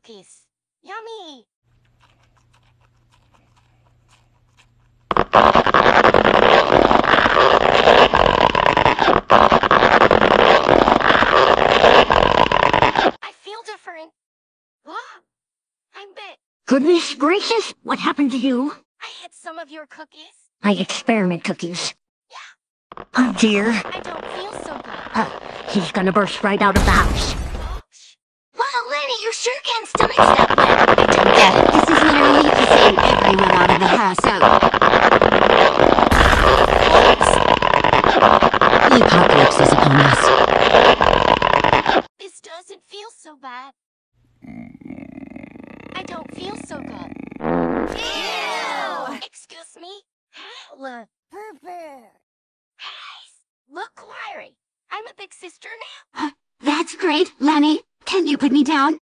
cookies. Yummy! I feel different. I'm bit. Goodness gracious, what happened to you? I had some of your cookies. My experiment cookies. Yeah. Oh dear. I don't feel so good. He's gonna burst right out of the house. Wow, Leni, you sure can stomach that way. I don't get it. This is literally to send everyone out of the house. The apocalypse is upon us. This doesn't feel so bad. I don't feel so good. Ew! Excuse me? Guys, look, Larry. I'm a big sister now. That's great, Leni. Can you put me down?